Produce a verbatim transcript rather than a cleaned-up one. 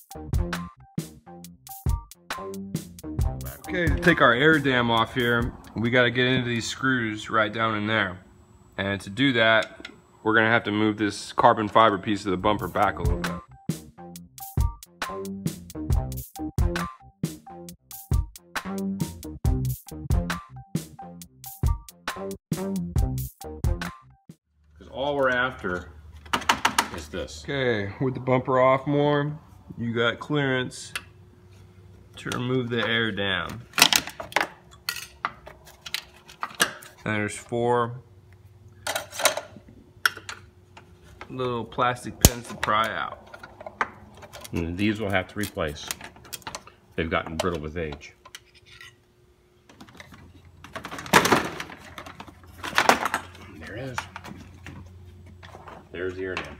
Okay, to take our air dam off here, we got to get into these screws right down in there. And to do that, we're going to have to move this carbon fiber piece of the bumper back a little bit. Because all we're after is this. Okay, with the bumper off more, you got clearance to remove the air dam. And there's four little plastic pins to pry out. And these we'll have to replace. They've gotten brittle with age. There it is. There's the air dam.